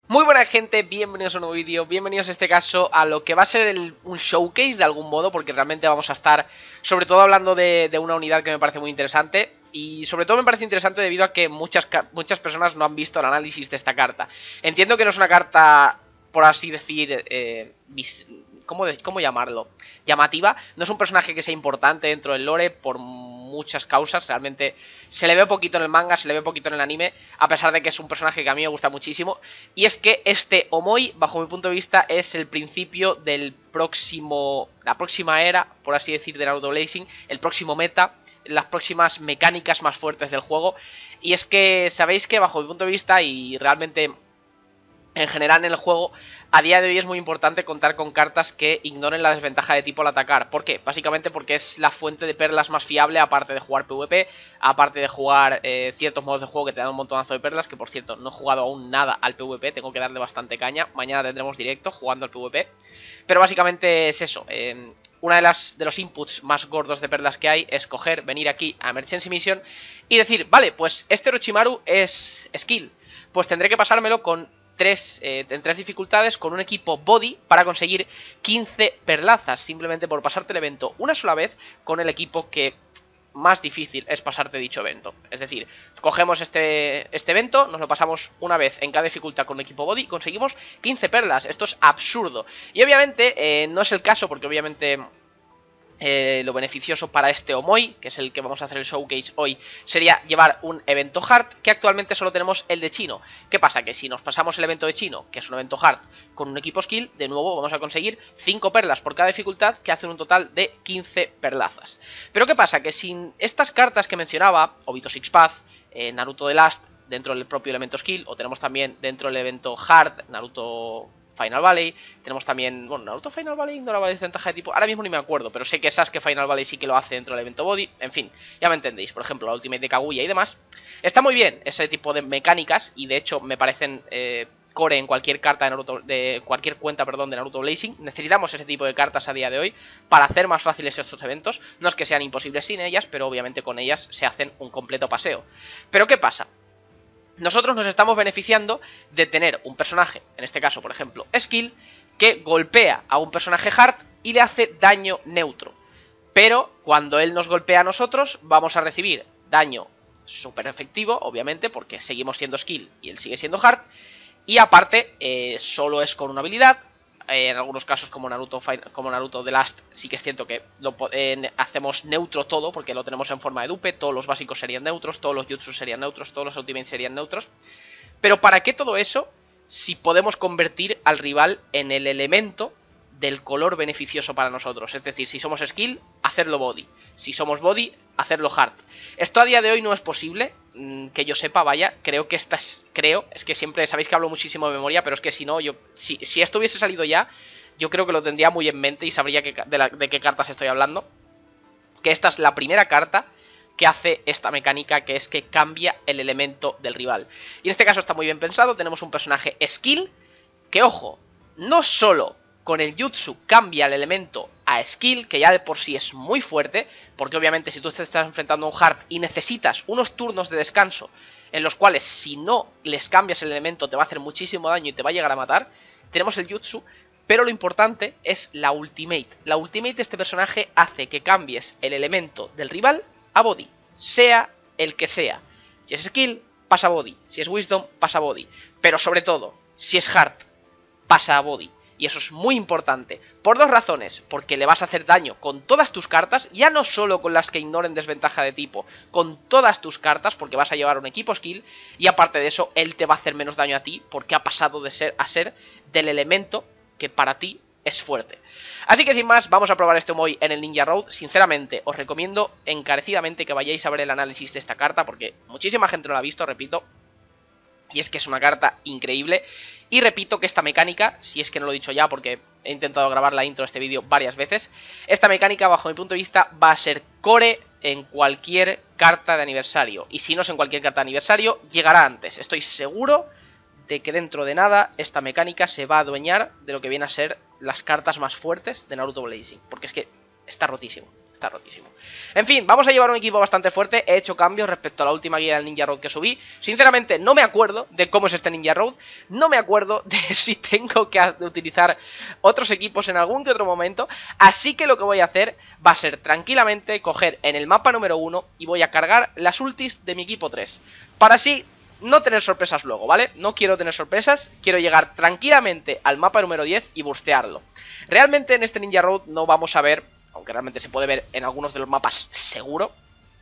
Muy buena gente, bienvenidos a un nuevo vídeo, bienvenidos en este caso a lo que va a ser un showcase de algún modo, porque realmente vamos a estar sobre todo hablando de una unidad que me parece muy interesante. Y sobre todo me parece interesante debido a que muchas personas no han visto el análisis de esta carta. Entiendo que no es una carta, por así decir, ¿cómo llamarlo? Llamativa. No es un personaje que sea importante dentro del lore por muchas causas. Realmente se le ve poquito en el manga, se le ve poquito en el anime, a pesar de que es un personaje que a mí me gusta muchísimo. Y es que este Omoi, bajo mi punto de vista, es el principio del la próxima era, por así decir, de Naruto Blazing, el próximo meta, las próximas mecánicas más fuertes del juego. Y es que sabéis que bajo mi punto de vista y realmente en general en el juego, a día de hoy es muy importante contar con cartas que ignoren la desventaja de tipo al atacar. ¿Por qué? Básicamente porque es la fuente de perlas más fiable, aparte de jugar PvP, aparte de jugar ciertos modos de juego que te dan un montonazo de perlas, que por cierto no he jugado aún nada al PvP, tengo que darle bastante caña. Mañana tendremos directo jugando al PvP. Pero básicamente es eso, una de los inputs más gordos de perlas que hay es coger, venir aquí a Emergency Mission y decir, vale, pues este Orochimaru es skill, pues tendré que pasármelo con en tres dificultades con un equipo body para conseguir 15 perlazas, simplemente por pasarte el evento una sola vez con el equipo que más difícil es pasarte dicho evento. Es decir, cogemos este evento, nos lo pasamos una vez en cada dificultad con un equipo body y conseguimos 15 perlas. Esto es absurdo. Y obviamente no es el caso porque obviamente lo beneficioso para este Omoi, que es el que vamos a hacer el showcase hoy, sería llevar un evento hard, que actualmente solo tenemos el de chino. ¿Qué pasa? Que si nos pasamos el evento de chino, que es un evento hard, con un equipo skill, de nuevo vamos a conseguir 5 perlas por cada dificultad, que hacen un total de 15 perlazas. Pero ¿qué pasa? Que sin estas cartas que mencionaba, Obito Six Path, Naruto The Last, dentro del propio elemento skill, o tenemos también dentro del evento hard, Naruto Final Valley, tenemos también, bueno, Naruto Final Valley ignoraba la desventaja de tipo, ahora mismo ni me acuerdo, pero sé que Sasuke Final Valley sí que lo hace dentro del evento body, en fin, ya me entendéis, por ejemplo, la Ultimate de Kaguya y demás. Está muy bien ese tipo de mecánicas y de hecho me parecen core en cualquier carta de Naruto, de cualquier cuenta, perdón, de Naruto Blazing. Necesitamos ese tipo de cartas a día de hoy para hacer más fáciles estos eventos, no es que sean imposibles sin ellas, pero obviamente con ellas se hacen un completo paseo. Pero ¿qué pasa? Nosotros nos estamos beneficiando de tener un personaje, en este caso, por ejemplo, skill, que golpea a un personaje hard y le hace daño neutro. Pero cuando él nos golpea a nosotros, vamos a recibir daño súper efectivo, obviamente, porque seguimos siendo skill y él sigue siendo hard. Y aparte, solo es con una habilidad. En algunos casos como Naruto The Last sí que es cierto que hacemos neutro todo, porque lo tenemos en forma de dupe, todos los básicos serían neutros, todos los jutsus serían neutros, todos los ultimates serían neutros. Pero ¿para qué todo eso si podemos convertir al rival en el elemento del color beneficioso para nosotros? Es decir, si somos skill, hacerlo body, si somos body, hacerlo hard. Esto a día de hoy no es posible, que yo sepa, vaya, creo que es que siempre sabéis que hablo muchísimo de memoria, pero es que si no, si esto hubiese salido ya, yo creo que lo tendría muy en mente y sabría de qué cartas estoy hablando. Que esta es la primera carta que hace esta mecánica, que es que cambia el elemento del rival. Y en este caso está muy bien pensado, tenemos un personaje skill, que ojo, no solo con el jutsu cambia el elemento a skill, que ya de por sí es muy fuerte, porque obviamente si tú te estás enfrentando a un hard y necesitas unos turnos de descanso en los cuales si no les cambias el elemento te va a hacer muchísimo daño y te va a llegar a matar, tenemos el jutsu, pero lo importante es la ultimate. La ultimate de este personaje hace que cambies el elemento del rival a body, sea el que sea. Si es skill, pasa a body, si es wisdom, pasa a body, pero sobre todo, si es hard, pasa a body. Y eso es muy importante, por dos razones, porque le vas a hacer daño con todas tus cartas, ya no solo con las que ignoren desventaja de tipo, con todas tus cartas, porque vas a llevar un equipo skill, y aparte de eso, él te va a hacer menos daño a ti, porque ha pasado de ser a ser del elemento que para ti es fuerte. Así que sin más, vamos a probar este Omoi en el Ninja Road. Sinceramente, os recomiendo encarecidamente que vayáis a ver el análisis de esta carta, porque muchísima gente no la ha visto, repito, y es que es una carta increíble. Y repito que esta mecánica, si es que no lo he dicho ya porque he intentado grabar la intro de este vídeo varias veces, esta mecánica bajo mi punto de vista va a ser core en cualquier carta de aniversario. Y si no es en cualquier carta de aniversario, llegará antes. Estoy seguro de que dentro de nada esta mecánica se va a adueñar de lo que viene a ser las cartas más fuertes de Naruto Blazing. Porque es que está rotísimo. Está rotísimo. En fin, vamos a llevar un equipo bastante fuerte. He hecho cambios respecto a la última guía del Ninja Road que subí. Sinceramente, no me acuerdo de cómo es este Ninja Road. No me acuerdo de si tengo que utilizar otros equipos en algún que otro momento. Así que lo que voy a hacer va a ser tranquilamente coger en el mapa número 1 y voy a cargar las ultis de mi equipo 3. Para así no tener sorpresas luego, ¿vale? No quiero tener sorpresas. Quiero llegar tranquilamente al mapa número 10 y burstearlo. Realmente en este Ninja Road no vamos a ver, aunque realmente se puede ver en algunos de los mapas seguro,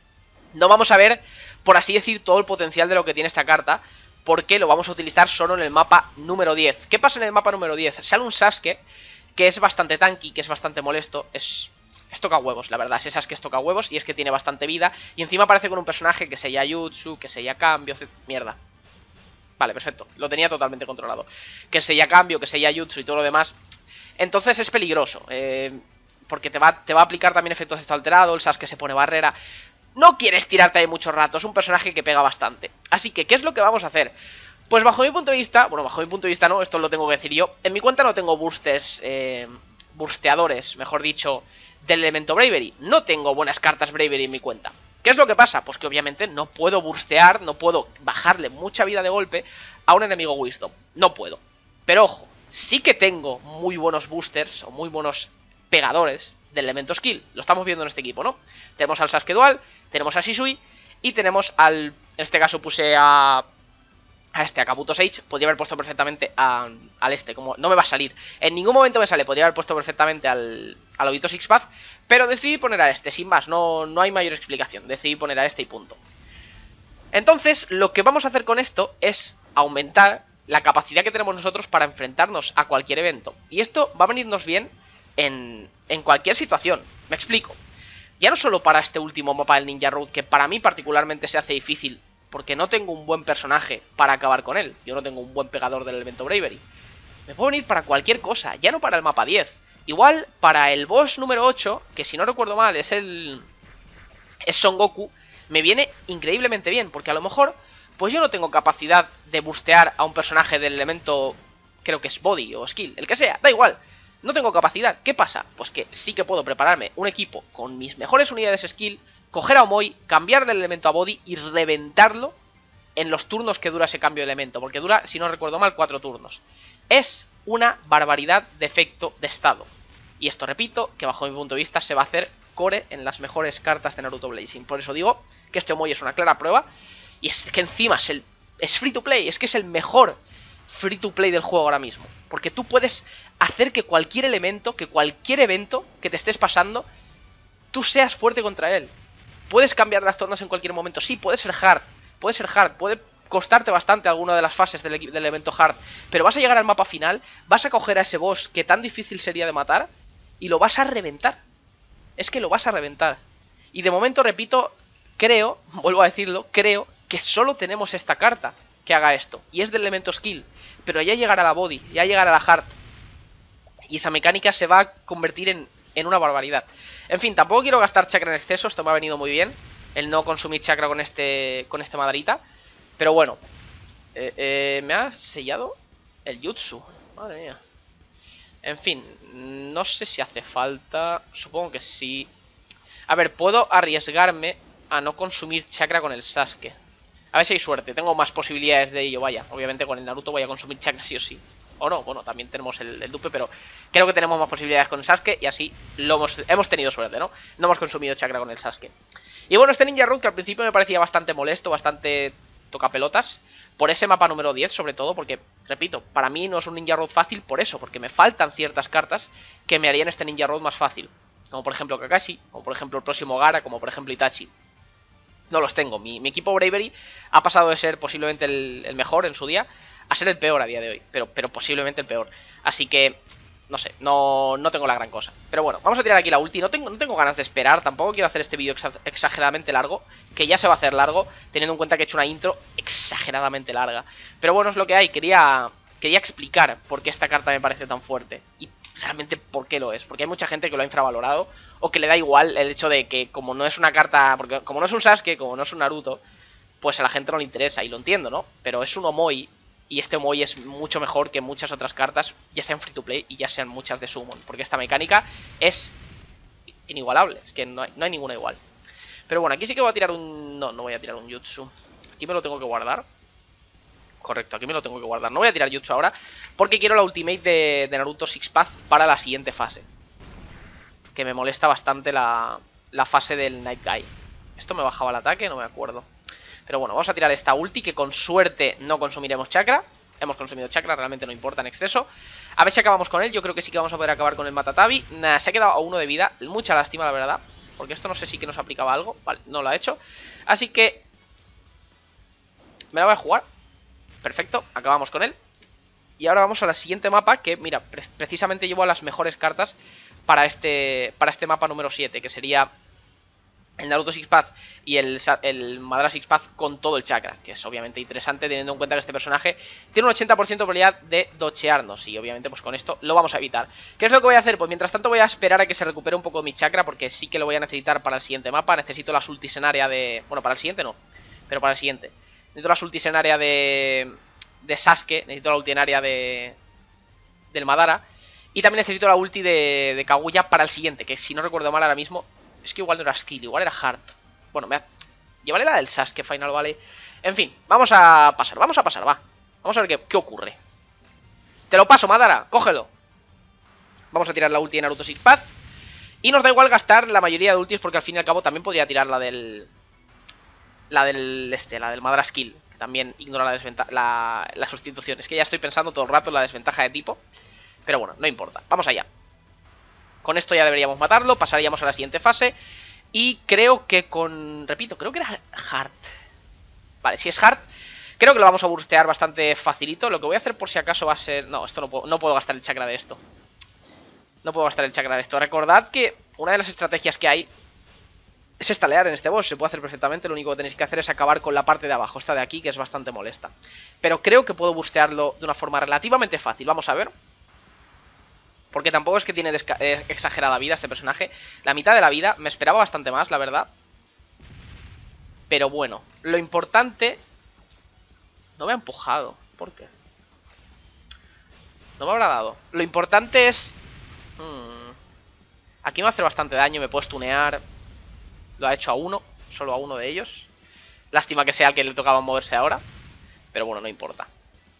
no vamos a ver, por así decir, todo el potencial de lo que tiene esta carta, porque lo vamos a utilizar solo en el mapa número 10. ¿Qué pasa en el mapa número 10? Sale un Sasuke que es bastante tanky, que es bastante molesto, es toca huevos, la verdad, ese Sasuke es toca huevos y es que tiene bastante vida, y encima aparece con un personaje que se llama Jutsu, que se llama Cambio, mierda. Vale, perfecto, lo tenía totalmente controlado. Que se llama Cambio, que se llama Jutsu y todo lo demás. Entonces es peligroso, porque te va a aplicar también efectos de estado alterado, el Sasuke se pone barrera. No quieres tirarte ahí mucho rato, es un personaje que pega bastante. Así que, ¿qué es lo que vamos a hacer? Pues bajo mi punto de vista, bueno, bajo mi punto de vista no, esto lo tengo que decir yo. En mi cuenta no tengo boosters, bursteadores, mejor dicho, del elemento Bravery. No tengo buenas cartas Bravery en mi cuenta. ¿Qué es lo que pasa? Pues que obviamente no puedo burstear, no puedo bajarle mucha vida de golpe a un enemigo Wisdom. No puedo. Pero ojo, sí que tengo muy buenos boosters o muy buenos pegadores del elemento skill. Lo estamos viendo en este equipo, ¿no? Tenemos al Sasuke Dual, tenemos a Shisui y tenemos al... En este caso puse a Kabuto Sage. Podría haber puesto perfectamente al este, como no me va a salir. En ningún momento me sale, podría haber puesto perfectamente al Obito Six Path, pero decidí poner a este, sin más, no hay mayor explicación. Decidí poner a este y punto. Entonces, lo que vamos a hacer con esto es aumentar la capacidad que tenemos nosotros para enfrentarnos a cualquier evento. Y esto va a venirnos bien en cualquier situación. Me explico. Ya no solo para este último mapa del Ninja Road, que para mí particularmente se hace difícil, porque no tengo un buen personaje para acabar con él. Yo no tengo un buen pegador del elemento Bravery. Me puedo venir para cualquier cosa, ya no para el mapa 10. Igual para el boss número 8, que si no recuerdo mal es Son Goku, me viene increíblemente bien, porque a lo mejor pues yo no tengo capacidad de bustear a un personaje del elemento, creo que es Body o Skill, el que sea, da igual. No tengo capacidad. ¿Qué pasa? Pues que sí que puedo prepararme un equipo con mis mejores unidades Skill, coger a Omoi, cambiar del elemento a Body y reventarlo en los turnos que dura ese cambio de elemento, porque dura, si no recuerdo mal, 4 turnos. Es una barbaridad de efecto de estado. Y esto, repito, que bajo mi punto de vista se va a hacer core en las mejores cartas de Naruto Blazing. Por eso digo que este Omoi es una clara prueba. Y es que encima es free to play, es que es el mejor free to play del juego ahora mismo. Porque tú puedes hacer que cualquier elemento, que cualquier evento que te estés pasando, tú seas fuerte contra él. Puedes cambiar las tornas en cualquier momento. Sí, puede ser hard, puede costarte bastante alguna de las fases del evento hard, pero vas a llegar al mapa final, vas a coger a ese boss que tan difícil sería de matar y lo vas a reventar. Es que lo vas a reventar. Y de momento, repito, creo, vuelvo a decirlo, creo que solo tenemos esta carta que haga esto, y es del elemento skill, pero ya llegará la body, ya llegará la heart, y esa mecánica se va a convertir en una barbaridad. En fin, tampoco quiero gastar chakra en exceso, esto me ha venido muy bien, el no consumir chakra con este madarita, pero bueno, me ha sellado el jutsu, madre mía. En fin, no sé si hace falta, supongo que sí. A ver, puedo arriesgarme a no consumir chakra con el Sasuke. A ver si hay suerte, tengo más posibilidades de ello, vaya. Obviamente con el Naruto voy a consumir chakra sí o sí. O no, bueno, también tenemos el dupe, pero creo que tenemos más posibilidades con el Sasuke y así hemos tenido suerte, ¿no? No hemos consumido chakra con el Sasuke. Y bueno, este Ninja Road que al principio me parecía bastante molesto, bastante tocapelotas, por ese mapa número 10 sobre todo, porque, repito, para mí no es un Ninja Road fácil por eso, porque me faltan ciertas cartas que me harían este Ninja Road más fácil. Como por ejemplo Kakashi, como por ejemplo el próximo Gaara, como por ejemplo Itachi. No los tengo. Mi equipo Bravery ha pasado de ser posiblemente el mejor en su día a ser el peor a día de hoy. Pero posiblemente el peor. Así que, no sé, no tengo la gran cosa. Pero bueno, vamos a tirar aquí la ulti. No tengo ganas de esperar. Tampoco quiero hacer este vídeo exageradamente largo, que ya se va a hacer largo, teniendo en cuenta que he hecho una intro exageradamente larga. Pero bueno, es lo que hay. Quería explicar por qué esta carta me parece tan fuerte. Y realmente por qué lo es. Porque hay mucha gente que lo ha infravalorado, o que le da igual el hecho de que como no es una carta, porque como no es un Sasuke, como no es un Naruto, pues a la gente no le interesa, y lo entiendo, ¿no? Pero es un Omoi, y este Omoi es mucho mejor que muchas otras cartas, ya sean free to play y ya sean muchas de Summon, porque esta mecánica es inigualable. Es que no hay ninguna igual. Pero bueno, aquí sí que voy a tirar un... No voy a tirar un jutsu. Aquí me lo tengo que guardar. Correcto, aquí me lo tengo que guardar. No voy a tirar jutsu ahora porque quiero la ultimate de Naruto Six Path para la siguiente fase. Que me molesta bastante la fase del Night Guy. ¿Esto me bajaba el ataque? No me acuerdo. Pero bueno, vamos a tirar esta ulti que con suerte no consumiremos chakra. Hemos consumido chakra, realmente no importa en exceso. A ver si acabamos con él, yo creo que sí que vamos a poder acabar con el Matatabi. Nah, se ha quedado a 1 de vida, mucha lástima la verdad. Porque esto no sé si que nos aplicaba algo. Vale, no lo ha hecho. Así que me la voy a jugar. Perfecto, acabamos con él. Y ahora vamos a la siguiente mapa que, mira, precisamente llevo a las mejores cartas para este mapa número 7, que sería el Naruto Six Path y el Madara Six Path con todo el chakra, que es obviamente interesante teniendo en cuenta que este personaje tiene un 80% de probabilidad de dochearnos y obviamente pues con esto lo vamos a evitar. ¿Qué es lo que voy a hacer? Pues mientras tanto voy a esperar a que se recupere un poco mi chakra porque sí que lo voy a necesitar para el siguiente mapa. Necesito las ultis en área de... Bueno, para el siguiente no, pero para el siguiente. Necesito las ultis en área de Sasuke, necesito la ulti en área del Madara y también necesito la ulti de Kaguya para el siguiente, que si no recuerdo mal ahora mismo... Es que igual no era skill, igual era heart. Bueno, llevaré la del Sasuke Final, ¿vale? En fin, vamos a pasar, va. Vamos a ver qué ocurre. Te lo paso, Madara, cógelo. Vamos a tirar la ulti de Naruto Six Path. Y nos da igual gastar la mayoría de ultis porque al fin y al cabo también podría tirar la del Madara Skill, que también ignora la sustitución. Es que ya estoy pensando todo el rato en la desventaja de tipo. Pero bueno, no importa, vamos allá. Con esto ya deberíamos matarlo, pasaríamos a la siguiente fase. Y creo que repito, creo que era Heart. Vale, si es Heart, creo que lo vamos a burstear bastante facilito. Lo que voy a hacer por si acaso va a ser... No, esto no puedo gastar el chakra de esto. No puedo gastar el chakra de esto. Recordad que una de las estrategias que hay es estalear en este boss. Se puede hacer perfectamente, lo único que tenéis que hacer es acabar con la parte de abajo, esta de aquí, que es bastante molesta. Pero creo que puedo burstearlo de una forma relativamente fácil. Vamos a ver. Porque tampoco es que tiene exagerada vida este personaje. La mitad de la vida, me esperaba bastante más, la verdad. Pero bueno, lo importante... No me ha empujado, ¿por qué? No me habrá dado. Lo importante es... Aquí me va a hacer bastante daño, me puedo stunear. Lo ha hecho a uno, solo a uno de ellos. Lástima que sea el que le tocaba moverse ahora. Pero bueno, no importa.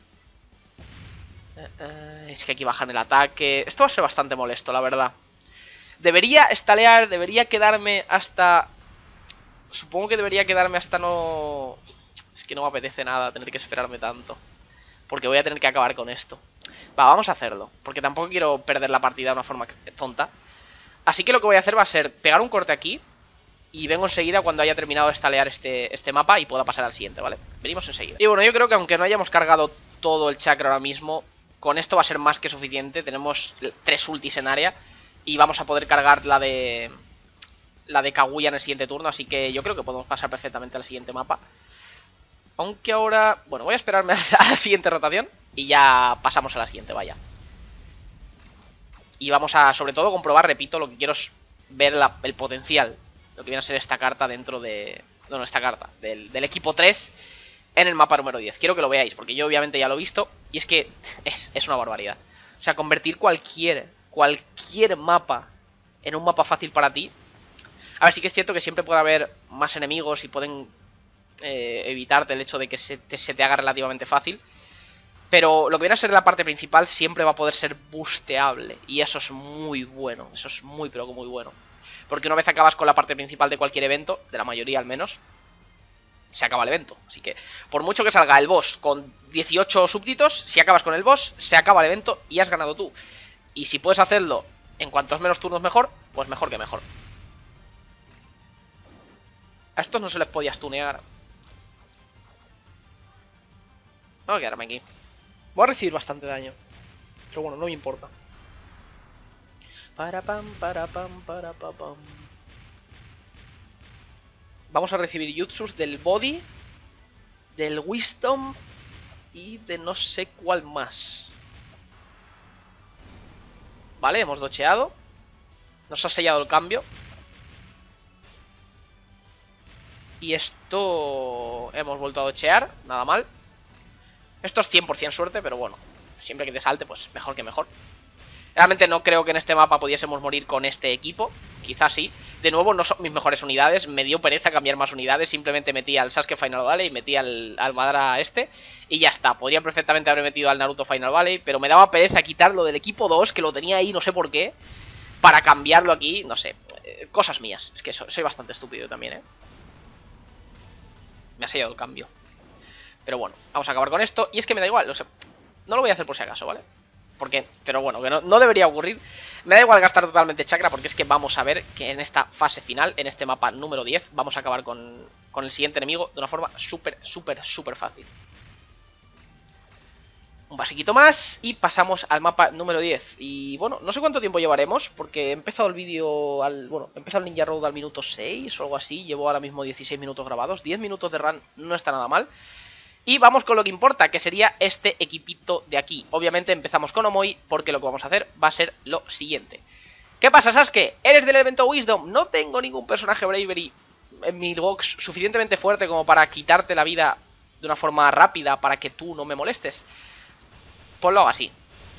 Es que aquí bajan el ataque. Esto va a ser bastante molesto, la verdad. Debería estalear, debería quedarme hasta... Supongo que debería quedarme hasta no... Es que no me apetece nada tener que esperarme tanto. Porque voy a tener que acabar con esto. Va, vamos a hacerlo. Porque tampoco quiero perder la partida de una forma tonta. Así que lo que voy a hacer va a ser pegar un corte aquí. Y vengo enseguida cuando haya terminado de estalear este mapa y pueda pasar al siguiente, ¿vale? Venimos enseguida. Y bueno, yo creo que aunque no hayamos cargado todo el chakra ahora mismo... Con esto va a ser más que suficiente. Tenemos 3 ultis en área. Y vamos a poder cargar la de Kaguya en el siguiente turno. Así que yo creo que podemos pasar perfectamente al siguiente mapa. Aunque ahora... Bueno, voy a esperarme a la siguiente rotación. Y ya pasamos a la siguiente, vaya. Y vamos a, sobre todo, comprobar, repito, lo que quiero es ver el potencial. Lo que viene a ser esta carta dentro de... No, esta carta. Del equipo 3 en el mapa número 10. Quiero que lo veáis, porque yo obviamente ya lo he visto. Y es que es una barbaridad. O sea, convertir cualquier mapa en un mapa fácil para ti. A ver, sí que es cierto que siempre puede haber más enemigos y pueden evitarte el hecho de que se te haga relativamente fácil. Pero lo que viene a ser la parte principal siempre va a poder ser busteable. Y eso es muy bueno. Eso es muy, pero que muy bueno. Porque una vez acabas con la parte principal de cualquier evento, de la mayoría al menos, se acaba el evento. Así que, por mucho que salga el boss con 18 súbditos, si acabas con el boss, se acaba el evento y has ganado tú. Y si puedes hacerlo en cuantos menos turnos mejor, pues mejor que mejor. A estos no se les podía stunear. Voy a quedarme aquí. Voy a recibir bastante daño. Pero bueno, no me importa. Para pam, para pam, para pam, pam. Vamos a recibir jutsus del body, del wisdom y de no sé cuál más. Vale, hemos docheado. Nos ha sellado el cambio. Y esto... Hemos vuelto a dochear, nada mal. Esto es 100% suerte, pero bueno, siempre que te salte, pues mejor que mejor. Realmente no creo que en este mapa pudiésemos morir con este equipo, quizás sí. De nuevo, no son mis mejores unidades, me dio pereza cambiar más unidades, simplemente metí al Sasuke Final Valley, metí al Madara este, y ya está. Podría perfectamente haber metido al Naruto Final Valley, pero me daba pereza quitarlo del equipo 2, que lo tenía ahí, no sé por qué, para cambiarlo aquí, no sé. Cosas mías, es que soy bastante estúpido también, Me ha sellado el cambio. Pero bueno, vamos a acabar con esto, y es que me da igual, o sea, no lo voy a hacer por si acaso, ¿vale? Porque, pero bueno, que no debería ocurrir. Me da igual gastar totalmente chakra, porque es que vamos a ver que en esta fase final, en este mapa número 10, vamos a acabar con el siguiente enemigo de una forma súper fácil. Un basiquito más y pasamos al mapa número 10. Y bueno, no sé cuánto tiempo llevaremos, porque he empezado el vídeo bueno, he empezado el Ninja Road al minuto 6 o algo así. Llevo ahora mismo 16 minutos grabados, 10 minutos de run no está nada mal. Y vamos con lo que importa, que sería este equipito de aquí. Obviamente empezamos con Omoi, porque lo que vamos a hacer va a ser lo siguiente. ¿Qué pasa, Sasuke? ¿Eres del evento Wisdom? No tengo ningún personaje Bravery en mi box suficientemente fuerte como para quitarte la vida de una forma rápida para que tú no me molestes. Pues lo hago así.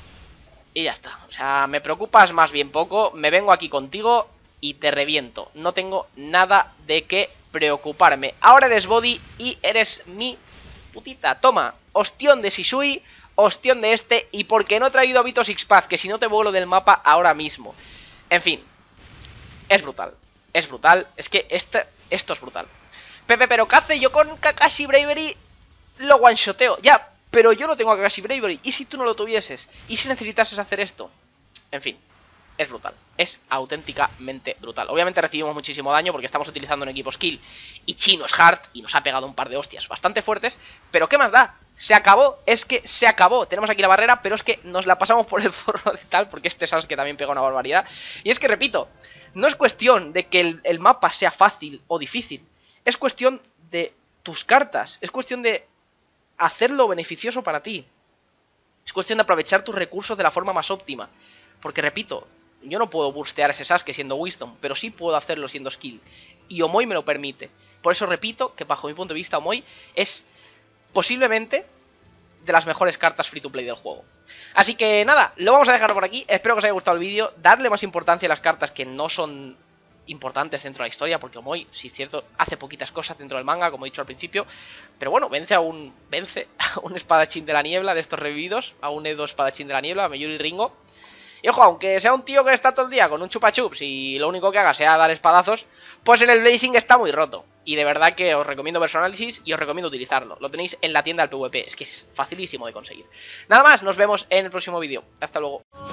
Y ya está. O sea, me preocupas más bien poco, me vengo aquí contigo y te reviento. No tengo nada de qué preocuparme. Ahora eres Body y eres mi... putita, toma, ostión de Shisui, ostión de este, y porque no he traído a Vito Sixpath, que si no te vuelo del mapa ahora mismo. En fin, es brutal, es que esto es brutal. Pepe, pero ¿qué hace? Yo con Kakashi Bravery lo one-shoteo, ya, pero yo no tengo a Kakashi Bravery, ¿y si tú no lo tuvieses? ¿Y si necesitases hacer esto? En fin, es brutal, es auténticamente brutal. Obviamente recibimos muchísimo daño porque estamos utilizando un equipo skill y Chino es hard y nos ha pegado un par de hostias bastante fuertes, pero ¿qué más da? Se acabó, es que se acabó. Tenemos aquí la barrera, pero es que nos la pasamos por el forro de tal, porque este Sasuke también pega una barbaridad. Y es que, repito, no es cuestión de que el mapa sea fácil o difícil, es cuestión de tus cartas, es cuestión de hacerlo beneficioso para ti, es cuestión de aprovechar tus recursos de la forma más óptima. Porque, repito, yo no puedo burstear a ese Sasuke siendo Wisdom, pero sí puedo hacerlo siendo Skill. Y Omoi me lo permite. Por eso repito que bajo mi punto de vista Omoi es posiblemente de las mejores cartas free to play del juego. Así que nada, lo vamos a dejar por aquí. Espero que os haya gustado el vídeo. Dadle más importancia a las cartas que no son importantes dentro de la historia, porque Omoi, si es cierto, hace poquitas cosas dentro del manga, como he dicho al principio. Pero bueno, vence a un espadachín de la niebla de estos revividos, a un Edo espadachín de la niebla, a Meyuri Ringo. Y ojo, aunque sea un tío que está todo el día con un chupa chups y lo único que haga sea dar espadazos, pues en el Blazing está muy roto. Y de verdad que os recomiendo ver su análisis y os recomiendo utilizarlo. Lo tenéis en la tienda del PvP, es que es facilísimo de conseguir. Nada más, nos vemos en el próximo vídeo. Hasta luego.